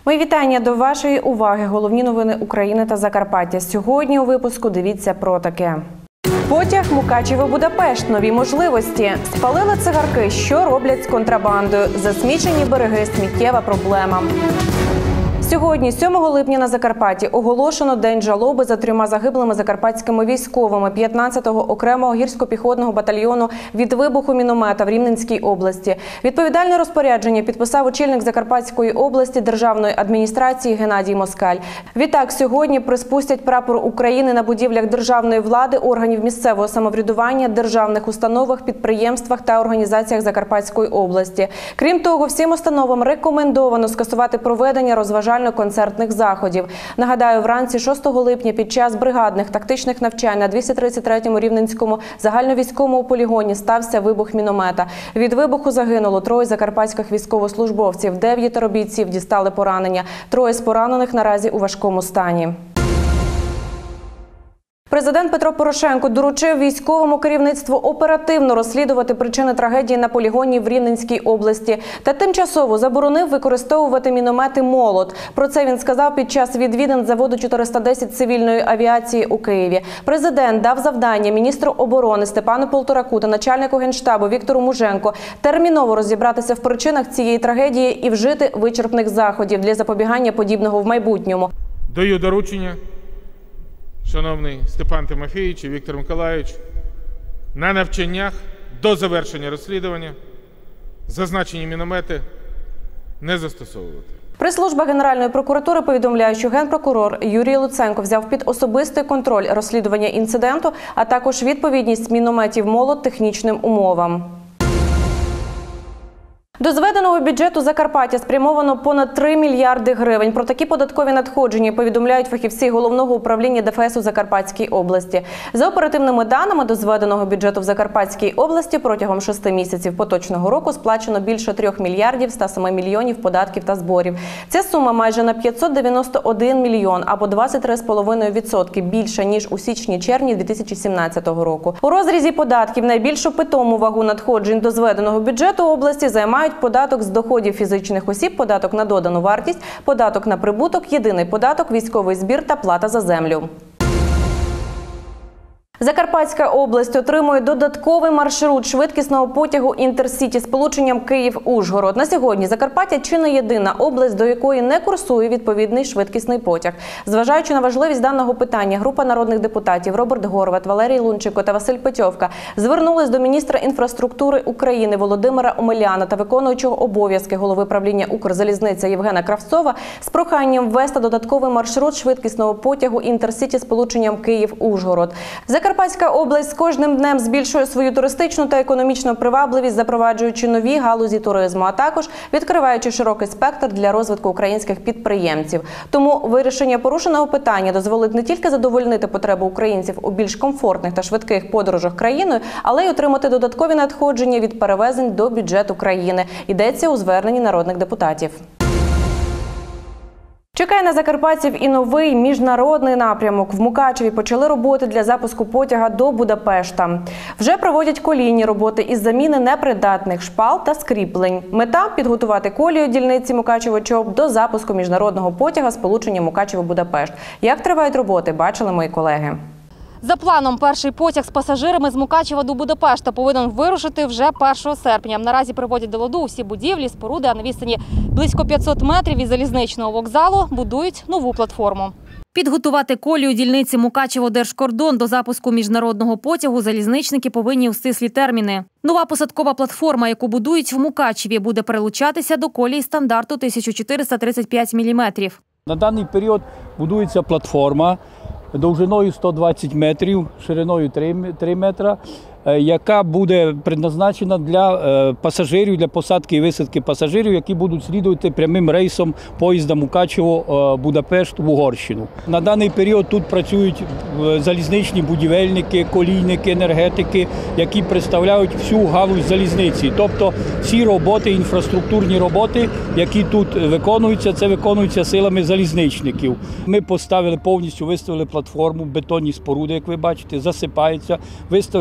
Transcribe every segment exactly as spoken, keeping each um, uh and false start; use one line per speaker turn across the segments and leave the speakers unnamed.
Мої вітання до вашої уваги. Головні новини України та Закарпаття. Сьогодні у випуску дивіться про таке. Потяг Мукачево-Будапешт. Нові можливості. Спалили цигарки. Що роблять з контрабандою? Засмічені береги. Сміттєва проблема. Сьогодні, сьомого липня, на Закарпатті оголошено День жалоби за трьома загиблими закарпатськими військовими п'ятнадцятого окремого гірсько-піхотного батальйону від вибуху міномета в Рівненській області. Відповідальне розпорядження підписав очільник Закарпатської області державної адміністрації Геннадій Москаль. Відтак, сьогодні приспустять прапор України на будівлях державної влади, органів місцевого самоврядування, державних установах, підприємствах та організаціях Закарпатської області. Крім того, всім установам рекомендовано скасувати проведення розважальних концертних заходів. Нагадаю, вранці шостого липня під час бригадних тактичних навчань на двісті тридцять третьому Рівненському загальновійськовому полігоні стався вибух міномета. Від вибуху загинуло троє закарпатських військовослужбовців, дев'ятеро бійців дістали поранення. Троє з поранених наразі у важкому стані. Президент Петро Порошенко доручив військовому керівництву оперативно розслідувати причини трагедії на полігоні в Рівненській області та тимчасово заборонив використовувати міномети «Молот». Про це він сказав під час відвідин заводу чотириста десять цивільної авіації у Києві. Президент дав завдання міністру оборони Степану Полтораку та начальнику Генштабу Віктору Муженку терміново розібратися в причинах цієї трагедії і вжити вичерпних заходів для запобігання подібного в майбутньому.
Даю доручення, шановний Степан Тимофійович і Віктор Миколайович, на навчаннях до завершення розслідування зазначені міномети не застосовувати.
Прес-служба Генеральної прокуратури повідомляє, що генпрокурор Юрій Луценко взяв під особистий контроль розслідування інциденту, а також відповідність мінометів «Молот» технічним умовам. До зведеного бюджету Закарпаття спрямовано понад три мільярди гривень. Про такі податкові надходження повідомляють фахівці Головного управління Де Фе Ес у Закарпатській області. За оперативними даними, до зведеного бюджету в Закарпатській області протягом шести місяців поточного року сплачено більше трьох мільярдів ста семи мільйонів податків та зборів. Ця сума майже на п'ятсот дев'яносто один мільйон або двадцять три цілих п'ять десятих відсотка більше, ніж у січні-червні дві тисячі сімнадцятого року. У розрізі податків найбільшу питому вагу надходжень до зведеного бюджету області займають податок з доходів фізичних осіб, податок на додану вартість, податок на прибуток, єдиний податок, військовий збір та плата за землю. Закарпатська область отримує додатковий маршрут швидкісного потягу «Інтерсіті» з сполученням Київ-Ужгород. На сьогодні Закарпаття чи не єдина область, до якої не курсує відповідний швидкісний потяг. Зважаючи на важливість даного питання, група народних депутатів Роберт Горват, Валерій Лунченко та Василь Петьовка звернулись до міністра інфраструктури України Володимира Омеляна та виконуючого обов'язки голови правління «Укрзалізниця» Євгена Кравцова з проханням ввести додатковий маршрут швидкісного потягу «Інтерсіті» з сполученням Київ-Ужгород. Закарпатська область з кожним днем збільшує свою туристичну та економічну привабливість, запроваджуючи нові галузі туризму, а також відкриваючи широкий спектр для розвитку українських підприємців. Тому вирішення порушеного питання дозволить не тільки задовольнити потребу українців у більш комфортних та швидких подорожах країною, але й отримати додаткові надходження від перевезень до бюджету країни. Йдеться у зверненні народних депутатів. Чекає на закарпатців і новий міжнародний напрямок. В Мукачеві почали роботи для запуску потяга до Будапешта. Вже проводять колійні роботи із заміни непридатних шпал та скріплень. Мета – підготувати колію дільниці Мукачево-Чоп до запуску міжнародного потяга сполучення Мукачево-Будапешт. Як тривають роботи, бачили мої колеги.
За планом, перший потяг з пасажирами з Мукачева до Будапешта повинен вирушити вже першого серпня. Наразі приводять до ладу усі будівлі, споруди, а на відстані близько п'ятсот метрів від залізничного вокзалу будують нову платформу. Підготувати колію дільниці Мукачево-Держкордон до запуску міжнародного потягу залізничники повинні у стислі терміни. Нова посадкова платформа, яку будують в Мукачеві, буде перелучатися до колії стандарту тисяча чотириста тридцять п'ять міліметрів.
На даний період будується платформа довжиною сто двадцять метрів, шириною три метри, яка буде предназначена для пасажирів, для посадки і висадки пасажирів, які будуть слідувати прямим рейсом поїзда Мукачево-Будапешт в Угорщину. На даний період тут працюють залізничні будівельники, колійники, енергетики, які представляють всю галузь залізниці. Тобто всі роботи, інфраструктурні роботи, які тут виконуються, це виконуються силами залізничників. Ми поставили повністю, виставили платформу, бетонні споруди, як ви бачите, засипаються, виставили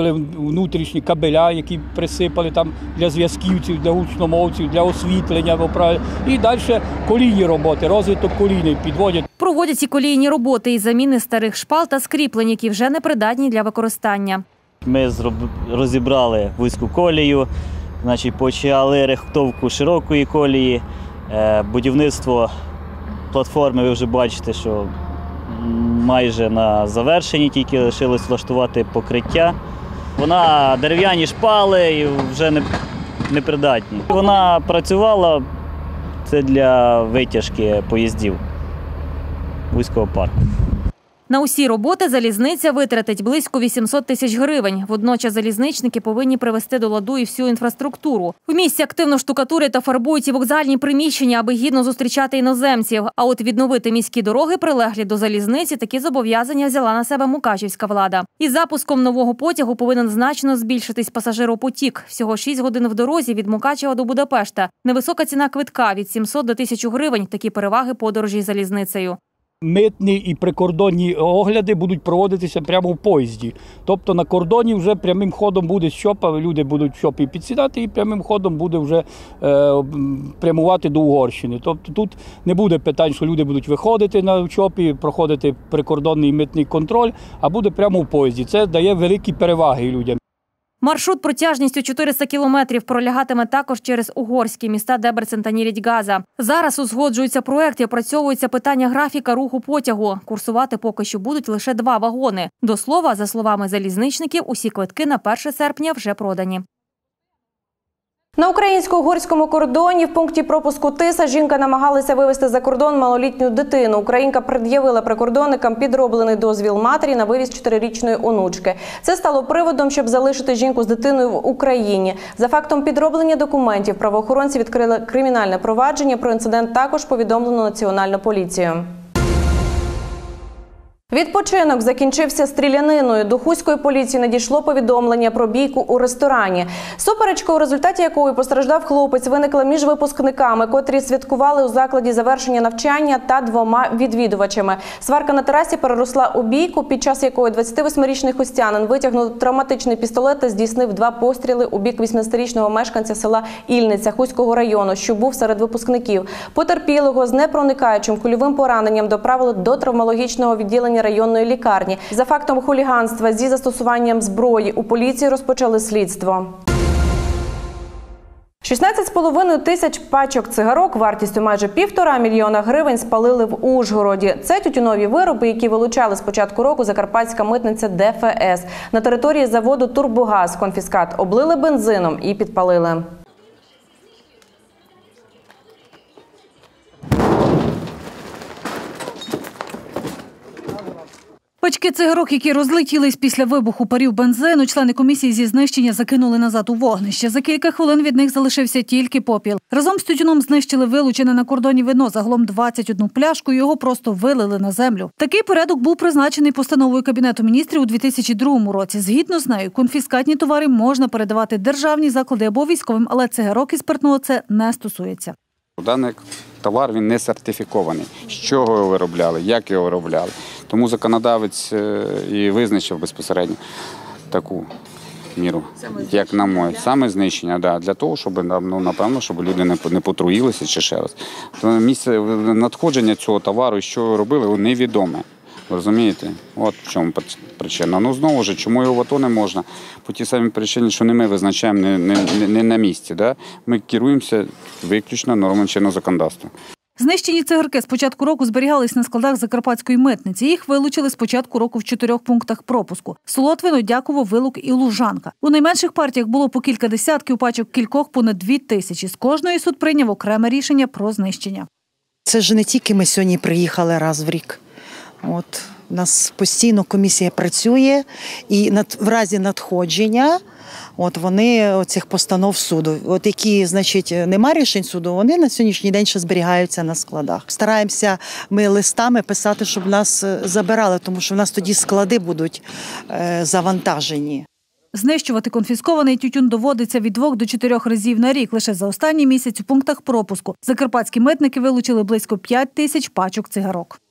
внутрішні кабеля, які присипали там для зв'язківців, для гучномовців, для освітлення. І далі колійні роботи, розвиток колійний підводять.
Проводять і колійні роботи із заміни старих шпал та скріплень, які вже не придатні для використання.
Ми розібрали вузьку колію, значить, почали рихтовку широкої колії, будівництво платформи, ви вже бачите, що майже на завершенні, тільки лишилось влаштувати покриття. Вона дерев'яні шпали і вже не, не придатні. Вона працювала, це для витяжки поїздів вузького парку.
На усі роботи залізниця витратить близько вісімсот тисяч гривень. Водночас залізничники повинні привести до ладу і всю інфраструктуру. В місті активно штукатурять та фарбують і вокзальні приміщення, аби гідно зустрічати іноземців. А от відновити міські дороги, прилеглі до залізниці, такі зобов'язання взяла на себе мукачівська влада. Із запуском нового потягу повинен значно збільшитись пасажиропотік. Всього шість годин в дорозі від Мукачева до Будапешта. Невисока ціна квитка – від сімсот до тисячі гривень. Такі переваги подорожі залізницею.
Митні і прикордонні огляди будуть проводитися прямо в поїзді. Тобто на кордоні вже прямим ходом буде щопа, люди будуть в щопі підсідати і прямим ходом буде вже е, прямувати до Угорщини. Тобто тут не буде питань, що люди будуть виходити на щопі, проходити прикордонний митний контроль, а буде прямо в поїзді. Це дає великі переваги людям.
Маршрут протяжністю чотириста кілометрів пролягатиме також через угорські міста Дебрецен та Нірідь-Газа. Зараз узгоджується проєкт і опрацьовується питання графіка руху потягу. Курсувати поки що будуть лише два вагони. До слова, за словами залізничників, усі квитки на перше серпня вже продані.
На українсько-угорському кордоні в пункті пропуску Тиса жінка намагалася вивезти за кордон малолітню дитину. Українка пред'явила прикордонникам підроблений дозвіл матері на вивіз чотирирічної онучки. Це стало приводом, щоб залишити жінку з дитиною в Україні. За фактом підроблення документів правоохоронці відкрили кримінальне провадження. Про інцидент також повідомлено Національну поліцію. Відпочинок закінчився стріляниною. До Хуської поліції надійшло повідомлення про бійку у ресторані. Суперечка, у результаті якої постраждав хлопець, виникла між випускниками, котрі святкували у закладі завершення навчання, та двома відвідувачами. Сварка на терасі переросла у бійку, під час якої двадцятивосьмирічний хустянин витягнув травматичний пістолет та здійснив два постріли у бік вісімнадцятирічного мешканця села Ільниця Хуського району, що був серед випускників. Потерпілого з непроникаючим кульовим пораненням доправили до травматологічного відділення районної лікарні. За фактом хуліганства зі застосуванням зброї у поліції розпочали слідство. шістнадцять з половиною тисяч пачок цигарок вартістю майже півтора мільйона гривень спалили в Ужгороді. Це тютюнові вироби, які вилучали з початку року закарпатська митниця Де Фе Ес. На території заводу «Турбогаз» конфіскат облили бензином і підпалили.
Пачки цигарок, які розлетілись після вибуху парів бензину, члени комісії зі знищення закинули назад у вогнище. За кілька хвилин від них залишився тільки попіл. Разом з тютюном знищили вилучене на кордоні вино, загалом двадцять одну пляшку, його просто вилили на землю. Такий порядок був призначений постановою Кабінету міністрів у дві тисячі другому році. Згідно з нею, конфіскатні товари можна передавати державні заклади або військовим, але цигарок і спиртного це не стосується.
Даний товар він не сертифікований. З чого його виробляли, як його виробляли. Тому законодавець і визначив безпосередньо таку міру, як на моє. Саме знищення, да, для того, щоб, ну, напевно, щоб люди не потруїлися чи ще раз. Місце надходження цього товару, що робили, невідоме. Ви розумієте? От в чому причина. Ну, знову ж, чому його в АТО не можна? По тій самій причині, що не ми визначаємо, не, не, не на місці. Да? Ми керуємося виключно нормами чинного законодавства.
Знищені цигарки з початку року зберігались на складах Закарпатської митниці. Їх вилучили з початку року в чотирьох пунктах пропуску. Солотвино, Дяково, Вилук і Лужанка. У найменших партіях було по кілька десятків, у пачок кількох понад дві тисячі. З кожної суд прийняв окреме рішення про знищення.
Це ж не тільки ми сьогодні приїхали раз в рік. От у нас постійно комісія працює, і над, в разі надходження от вони оцих постанов суду, от які, значить, нема рішень суду, вони на сьогоднішній день ще зберігаються на складах. Стараємося ми листами писати, щоб нас забирали, тому що в нас тоді склади будуть е, завантажені.
Знищувати конфіскований тютюн доводиться від двох до чотирьох разів на рік. Лише за останній місяць у пунктах пропуску закарпатські митники вилучили близько п'ять тисяч пачок цигарок.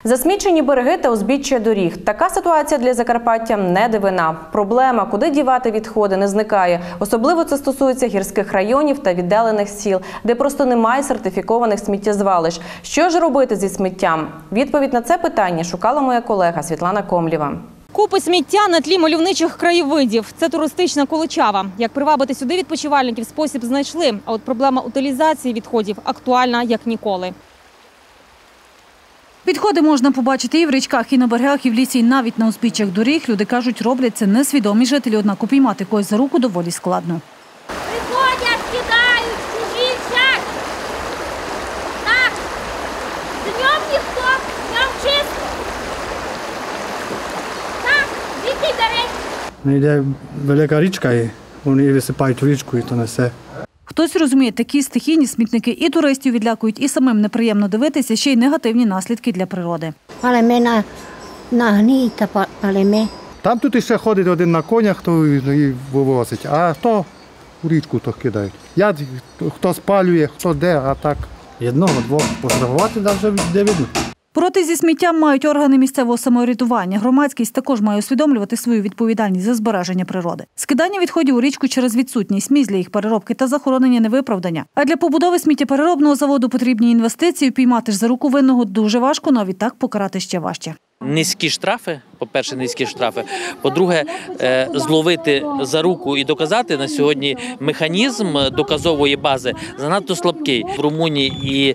Засмічені береги та узбіччя доріг. Така ситуація для Закарпаття не дивина. Проблема, куди дівати відходи, не зникає. Особливо це стосується гірських районів та віддалених сіл, де просто немає сертифікованих сміттєзвалищ. Що ж робити зі сміттям? Відповідь на це питання шукала моя колега Світлана Комлєва.
Купи сміття на тлі мальовничих краєвидів. Це туристична Колочава. Як привабити сюди відпочивальників, спосіб знайшли. А от проблема утилізації відходів актуальна як ніколи.
Відходи можна побачити і в річках, і на берегах, і в лісі, і навіть на узбіччях доріг. Люди кажуть, роблять це несвідомі жителі, однак упіймати когось за руку доволі складно.
Приходять, кидають, чужі сядь. Так, днем ніхто, днем чисто. Так, звідти береть.
Йде велика річка, і вони висипають в річку, і то несе.
Хтось розуміє, такі стихійні смітники і туристів відлякують, і самим неприємно дивитися, ще й негативні наслідки для природи.
Палеме на, на гніта, палеме.
Там тут ще ходить один на конях, то і вивозить, а хто у річку то кидають. Я, хто спалює, хто де, а так одного, двох поздравувати навіть де видно.
Проти зі сміттям мають органи місцевого самоврядування. Громадськість також має усвідомлювати свою відповідальність за збереження природи. Скидання відходів у річку через відсутність місць для їх переробки та захоронення не виправдання. А для побудови сміттєпереробного заводу потрібні інвестиції. Піймати ж за руку винного дуже важко, навіть так покарати ще важче.
Низькі штрафи, по-перше, низькі штрафи. По-друге, зловити за руку і доказати на сьогодні механізм доказової бази занадто слабкий. В Румунії і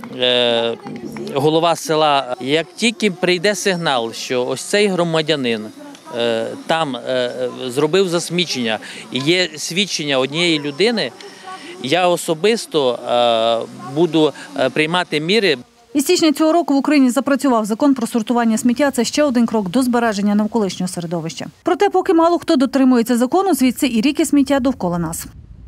голова села, як тільки прийде сигнал, що ось цей громадянин там зробив засмічення і є свідчення однієї людини, я особисто буду приймати міри.
Із січня цього року в Україні запрацював закон про сортування сміття. Це ще один крок до збереження навколишнього середовища. Проте поки мало хто дотримується закону, звідси і ріки сміття довкола нас.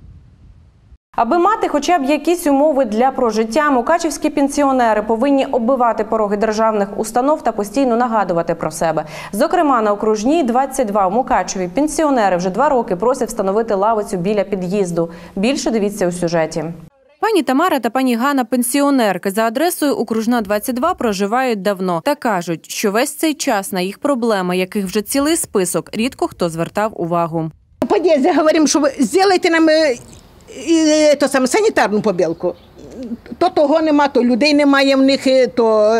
Аби мати хоча б якісь умови для прожиття, мукачівські пенсіонери повинні оббивати пороги державних установ та постійно нагадувати про себе. Зокрема, на Окружній, двадцять два у Мукачеві пенсіонери вже два роки просять встановити лавицю біля під'їзду. Більше дивіться у сюжеті.
Пані Тамара та пані Ганна – пенсіонерки. За адресою Окружна, двадцять два проживають давно. Та кажуть, що весь цей час на їх проблеми, яких вже цілий список, рідко хто звертав увагу.
У під'їзді говоримо, що зробите нам і, то саме, санітарну побілку. То того нема, то людей немає в них, то...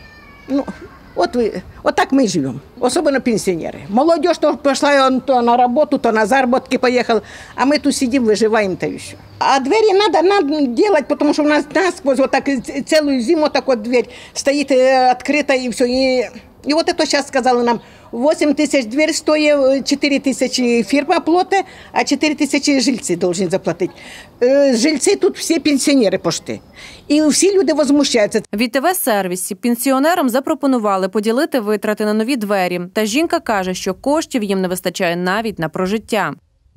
Ну, от, от так ми живемо, особливо пенсіонери. Молодь то пішла то на роботу, то на заробітки поїхала, а ми тут сидимо, виживаємо та і все. А двері треба робити, тому що в нас насквозь отак цілу зиму так от двері стоїть відкрита і все. І, і от це зараз сказали нам, вісім тисяч двері стоїть, чотири тисячі фірма платить, а чотири тисячі жильці повинні заплатити. Жильці тут всі пенсіонери пошти. І всі люди возмущаються.
В І Те Ве-сервісі пенсіонерам запропонували поділити витрати на нові двері. Та жінка каже, що коштів їм не вистачає навіть на прожиття.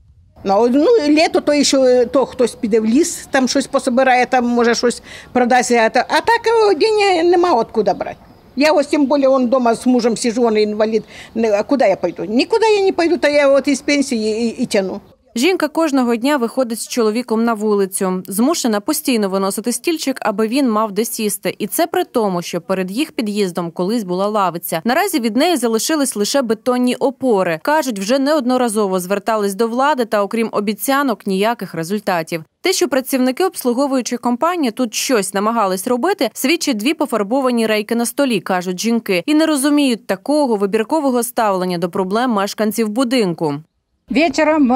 Ну, ну літо, то ще то хтось піде в ліс, там щось пособирає, там може щось продасть. А так день нема откуда брати. Я ось тим більше он вдома з мужем сижу, він інвалід. А куди я пойду? Нікуди я не пойду, то я от із пенсії і, і тяну.
Жінка кожного дня виходить з чоловіком на вулицю. Змушена постійно виносити стільчик, аби він мав де сісти. І це при тому, що перед їх під'їздом колись була лавиця. Наразі від неї залишились лише бетонні опори. Кажуть, вже неодноразово звертались до влади, та окрім обіцянок ніяких результатів. Те, що працівники обслуговуючої компанії тут щось намагались робити, свідчить дві пофарбовані рейки на столі, кажуть жінки. І не розуміють такого вибіркового ставлення до проблем мешканців будинку.
Вечером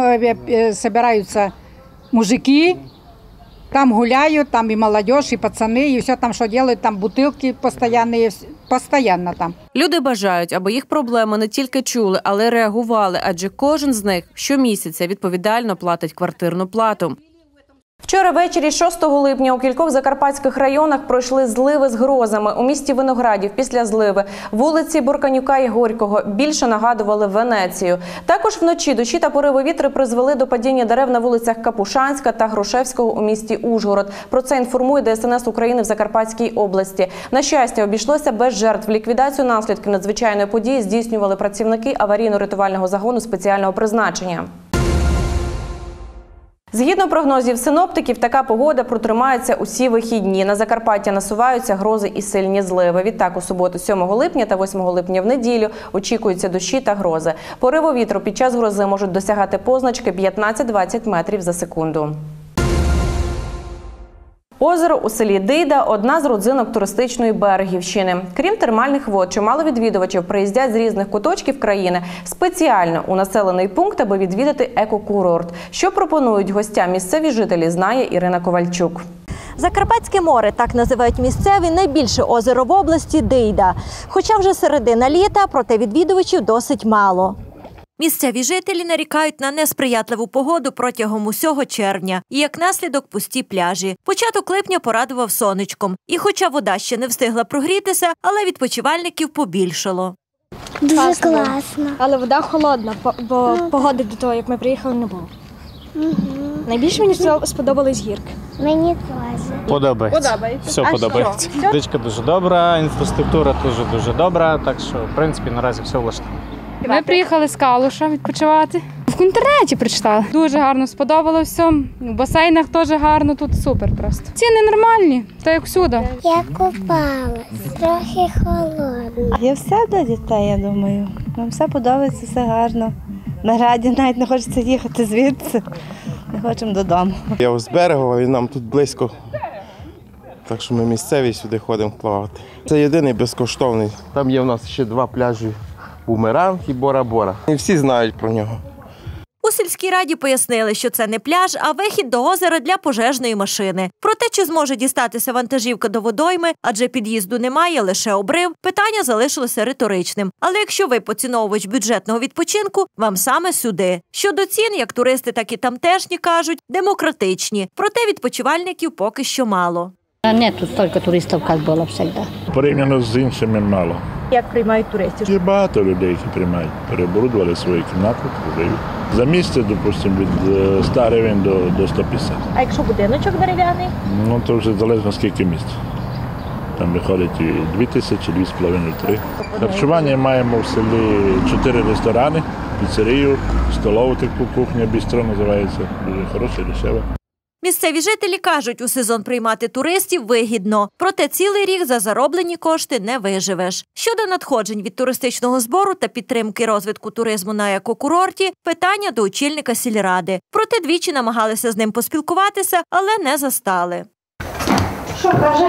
собираются мужики, там гуляют, там и молодежь, и пацаны, и все там, что делают, там бутылки постоянные, постоянно там.
Люди бажають, аби їх проблеми не тільки чули, але й реагували, адже кожен з них щомісяця відповідально платить квартирну плату.
Вчора ввечері шостого липня у кількох закарпатських районах пройшли зливи з грозами. У місті Виноградів після зливи вулиці Борканюка і Горького більше нагадували Венецію. Також вночі дощі та пориви вітри призвели до падіння дерев на вулицях Капушанська та Грушевського у місті Ужгород. Про це інформує Де Ес Ен Ес України в Закарпатській області. На щастя, обійшлося без жертв. Ліквідацію наслідків надзвичайної події здійснювали працівники аварійно-рятувального загону спеціального призначення. Згідно прогнозів синоптиків, така погода протримається усі вихідні. На Закарпаття насуваються грози і сильні зливи. Відтак, у суботу сьомого липня та восьмого липня в неділю очікуються дощі та грози. Пориви вітру під час грози можуть досягати позначки п'ятнадцять-двадцять метрів за секунду. Озеро у селі Дейда – одна з родзинок туристичної Берегівщини. Крім термальних вод, чимало відвідувачів приїздять з різних куточків країни спеціально у населений пункт, аби відвідати екокурорт. Що пропонують гостям місцеві жителі, знає Ірина Ковальчук.
Закарпатське море – так називають місцеві найбільше озеро в області Дейда. Хоча вже середина літа, проте відвідувачів досить мало. Місцеві жителі нарікають на несприятливу погоду протягом усього червня і, як наслідок, пусті пляжі. Початок липня порадував сонечком. І хоча вода ще не встигла прогрітися, але відпочивальників побільшало.
Дуже класно. класно. Але вода холодна, бо ну, погоди до того, як ми приїхали, не було. Угу. Найбільше мені сподобались гірки. Мені теж.
Подобається. Подобається. Все а подобається. Водичка дуже добра, інфраструктура теж дуже добра, так що, в принципі, наразі все влаштовує.
Ми приїхали з Калуша відпочивати. В інтернеті прочитали. Дуже гарно сподобалося. В басейнах теж гарно, тут супер просто. Ціни нормальні, так як всюди.
Я купалась, трохи холодно.
Є все для дітей, я думаю. Нам все подобається, все гарно. На Граді навіть не хочеться їхати звідси. Не хочемо додому.
Я з Берегова, він нам тут близько. Так що ми місцеві сюди ходимо плавати. Це єдиний безкоштовний. Там є в нас ще два пляжі. Бумеранг і Бора-Бора. І всі знають про нього.
У сільській раді пояснили, що це не пляж, а вихід до озера для пожежної машини. Про те, чи зможе дістатися вантажівка до водойми, адже під'їзду немає, лише обрив, питання залишилося риторичним. Але якщо ви поціновувач бюджетного відпочинку, вам саме сюди. Щодо цін, як туристи, так і тамтешні кажуть, демократичні. Проте відпочивальників поки що мало.
Не тут стільки туристів, як було завжди.
Порівняно з іншими мало.
Як приймають туристів?
Є багато людей, які приймають. Переборудували свої кімнати, продають. За місце, допустимо, від ста гривень до, до ста п'ятдесят.
А якщо будиночок дерев'яний?
Ну, то вже залежно скільки місць. Там виходить і дві тисячі, дві з половиною, три. Харчування маємо в селі чотири ресторани, піцерію, столову таку кухню, бістро називається. Дуже хороша, дешева.
Місцеві жителі кажуть, у сезон приймати туристів вигідно. Проте цілий рік за зароблені кошти не виживеш. Щодо надходжень від туристичного збору та підтримки розвитку туризму на екокурорті, питання до очільника сільради. Проте двічі намагалися з ним поспілкуватися, але не застали.
Що каже?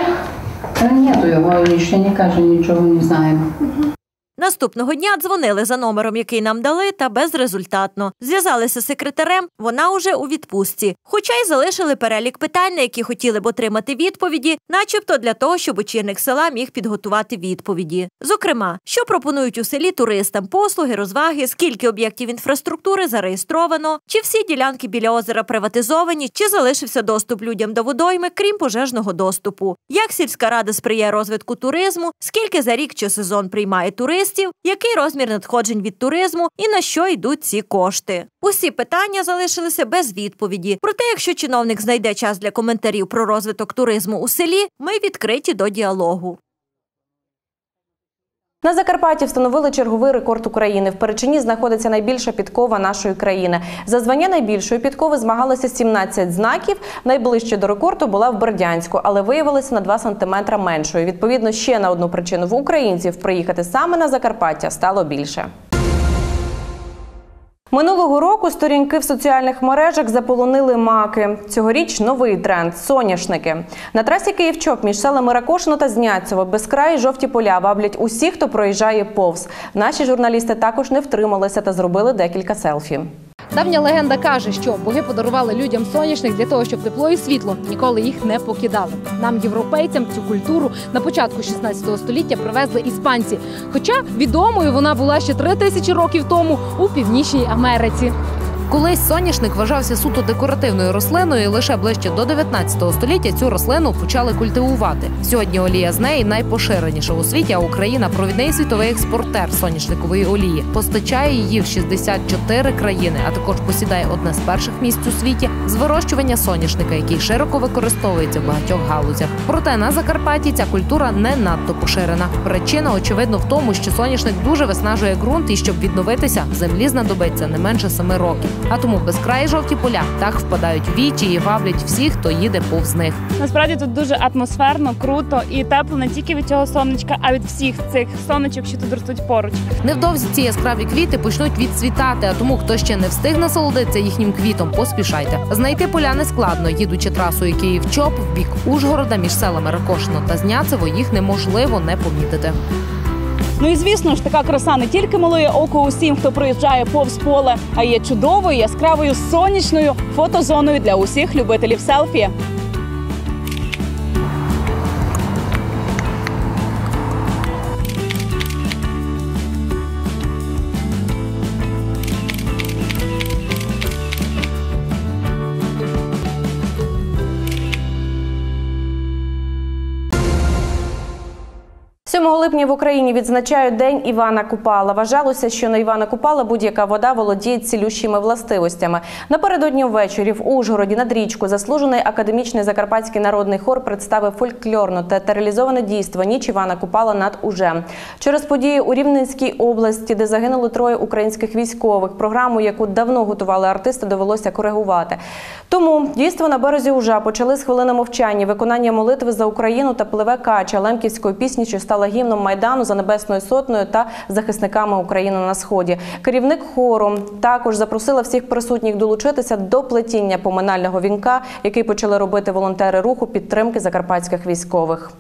Ні, його ще не каже, нічого не знаємо.
Наступного дня дзвонили за номером, який нам дали, та безрезультатно. Зв'язалися з секретарем, вона уже у відпустці. Хоча й залишили перелік питань, на які хотіли б отримати відповіді, начебто для того, щоб очільник села міг підготувати відповіді. Зокрема, що пропонують у селі туристам, послуги, розваги, скільки об'єктів інфраструктури зареєстровано, чи всі ділянки біля озера приватизовані, чи залишився доступ людям до водойми, крім пожежного доступу. Як сільська рада сприяє розвитку туризму, скільки за рік чи сезон приймає туристів, який розмір надходжень від туризму і на що йдуть ці кошти. Усі питання залишилися без відповіді. Проте, якщо чиновник знайде час для коментарів про розвиток туризму у селі, ми відкриті до діалогу.
На Закарпатті встановили черговий рекорд України. В Перечині знаходиться найбільша підкова нашої країни. За звання найбільшої підкови змагалися сімнадцять знаків. Найближче до рекорду була в Бердянську, але виявилася на два сантиметри меншою. Відповідно, ще на одну причину в українців приїхати саме на Закарпаття стало більше. Минулого року сторінки в соціальних мережах заполонили маки. Цьогоріч новий тренд – соняшники. На трасі Київ-Чоп між селами Ракошино та Зняцьово безкраї жовті поля ваблять усіх, хто проїжджає повз. Наші журналісти також не втрималися та зробили декілька селфі.
Давня легенда каже, що боги подарували людям соняшник для того, щоб тепло і світло ніколи їх не покидали. Нам, європейцям, цю культуру на початку шістнадцятого століття привезли іспанці. Хоча відомою вона була ще три тисячі років тому у Північній Америці. Колись соняшник вважався суто декоративною рослиною, і лише ближче до дев'ятнадцятого століття цю рослину почали культивувати. Сьогодні олія з неї найпоширеніша у світі, а Україна – провідний світовий експортер соняшникової олії. Постачає її в шістдесят чотири країни, а також посідає одне з перших місць у світі з вирощування соняшника, який широко використовується в багатьох галузях. Проте на Закарпатті ця культура не надто поширена. Причина, очевидно, в тому, що соняшник дуже виснажує ґрунт і щоб відновитися, землі знадобиться не менше семи років.
А тому безкраї жовті поля так впадають в вічі і ваблять всіх, хто їде повз них.
Насправді тут дуже атмосферно, круто і тепло не тільки від цього сонечка, а від всіх цих сонечок, що тут ростуть поруч.
Невдовзі ці яскраві квіти почнуть відцвітати, а тому, хто ще не встиг насолодитися їхнім квітом, поспішайте. Знайти поля не складно. Їдучи трасою Київ-Чоп в бік Ужгорода між селами Ракошино та Зняцево, їх неможливо не помітити.
Ну і звісно ж, така краса не тільки милує око усім, хто проїжджає повз поле, а є чудовою, яскравою, сонячною фотозоною для усіх любителів селфі.
сьомого липня в Україні відзначають День Івана Купала. Вважалося, що на Івана Купала будь-яка вода володіє цілющими властивостями. Напередодні ввечері в Ужгороді над річку заслужений академічний Закарпатський народний хор представив фольклорне та театралізоване дійство «Ніч Івана Купала над Ужем». Через події у Рівненській області, де загинули троє українських військових, програму, яку давно готували артисти, довелося коригувати. Тому дійство на березі Ужа почали з хвилини мовчання, виконання молитви за Україну та пливе кача лемківської пісні, що стала гімном Майдану за Небесною Сотнею та захисниками України на Сході. Керівник хору також запросила всіх присутніх долучитися до плетіння поминального вінка, який почали робити волонтери руху підтримки закарпатських військових.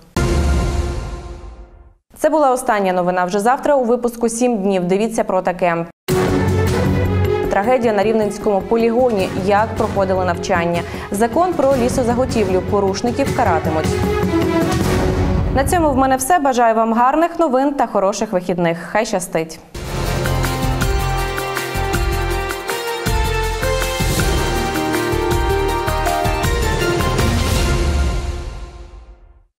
Це була остання новина. Вже завтра у випуску «Сім днів». Дивіться про таке. Трагедія на Рівненському полігоні. Як проходили навчання. Закон про лісозаготівлю. Порушників каратимуть. На цьому в мене все. Бажаю вам гарних новин та хороших вихідних. Хай щастить!